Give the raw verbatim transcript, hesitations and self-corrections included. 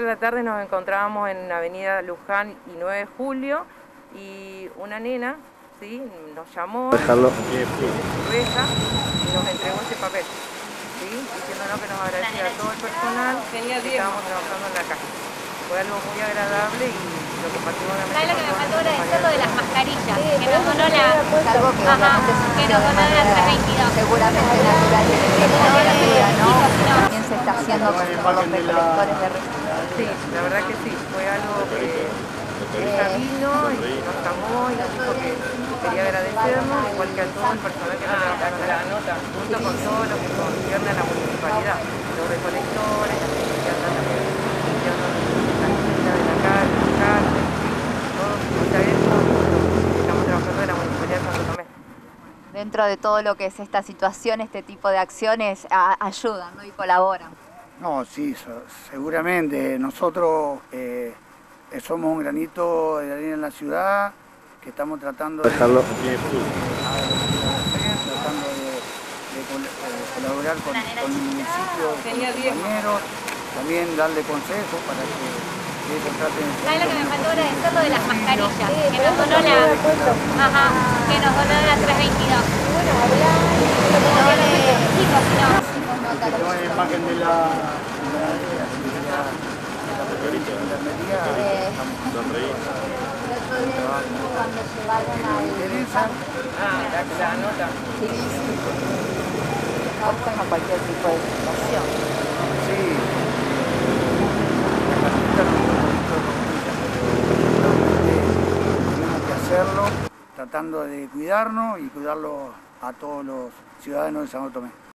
de la tarde nos encontrábamos en Avenida Luján y nueve de julio y una nena, ¿sí?, nos llamó Dejarlo. de Reja y nos entregó ese papel, ¿sí?, diciéndonos que nos agradecía a todo el personal que estábamos trabajando en la calle. Fue algo muy agradable y lo compartimos de ¿Sabes lo que me faltó agradecer? Lo de las mascarillas, Sí, que nos donó la... algo que Ajá, obviamente que nos donó la tres veintidós. seguramente natural y beneficiosa, ¿no? También se está haciendo con los recolectores de residuos. Sí, la verdad que sí, fue algo que ella vino y nos llamó y nos dijo que quería agradecernos, igual que a todo el personal que está trabajando en la nota, junto con todo lo que concierne a la municipalidad, los recolectores, las que andan también limpiando la esquina de la calle, los carros, todos, o sea, es que estamos trabajando en la municipalidad de Santo Tomé. Dentro de todo lo que es esta situación, este tipo de acciones a, ayudan, ¿no?, y colaboran. No, sí, so, seguramente. Nosotros eh, somos un granito de arena en la ciudad, que estamos tratando de, Dejarlo. de, de, tratando de, de colaborar con, con el municipio, con los compañeros, también darle consejos para que ellos traten de... ¿Sabes lo que me faltó agradecer? Lo de las mascarillas, que nos donó la... Ajá, que nos donó la tres veintidós. Bueno, hablar, no de... Chicos, si no... Que no es imagen de la... de la... de la... de la medida, Sonreí. Cuando se vayan al... Ah, la, la nota. Sí, sí. Optan a cualquier tipo de situación. Sí. La casita no es un poquito pero tenemos que hacerlo tratando de cuidarnos y cuidarlo a todos los ciudadanos de Santo Tomé.